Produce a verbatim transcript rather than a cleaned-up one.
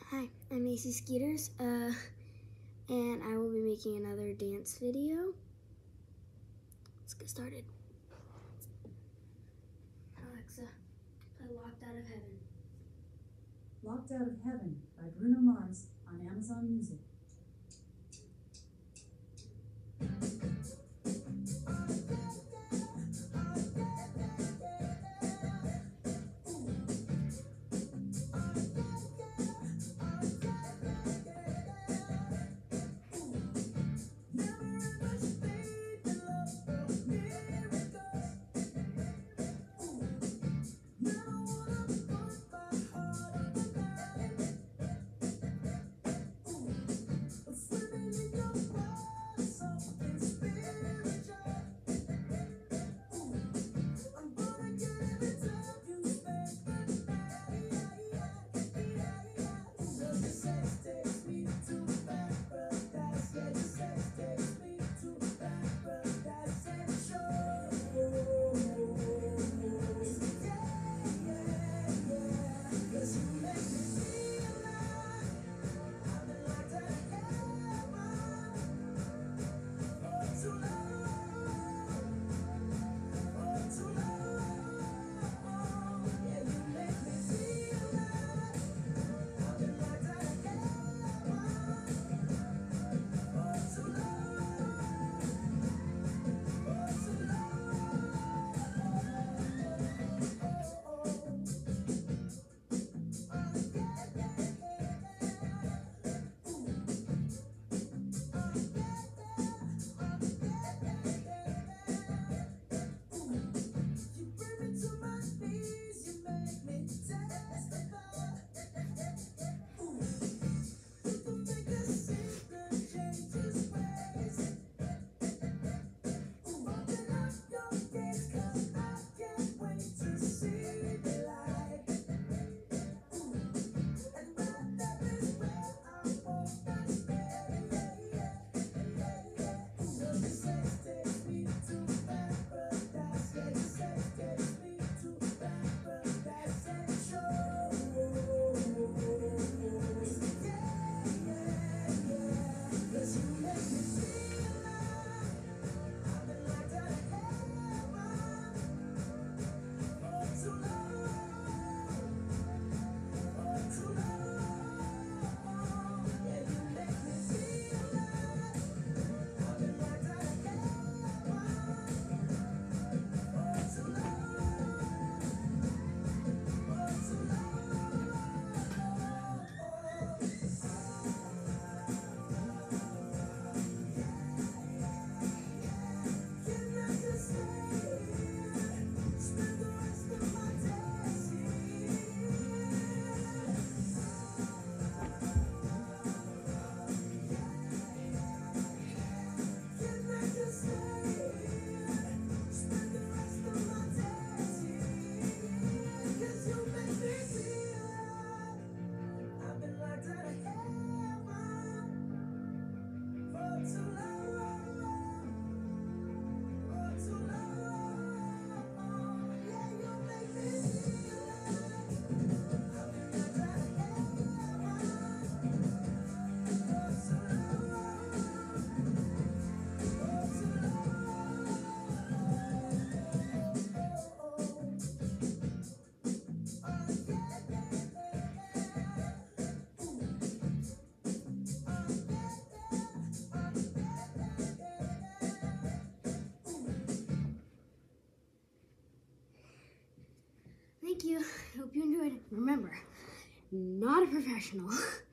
Hi, I'm Macy Skeeters, uh, and I will be making another dance video. Let's get started. Alexa, play Locked Out of Heaven. Locked Out of Heaven by Bruno Mars on Amazon Music. Thank you. I hope you enjoyed it. Remember, not a professional.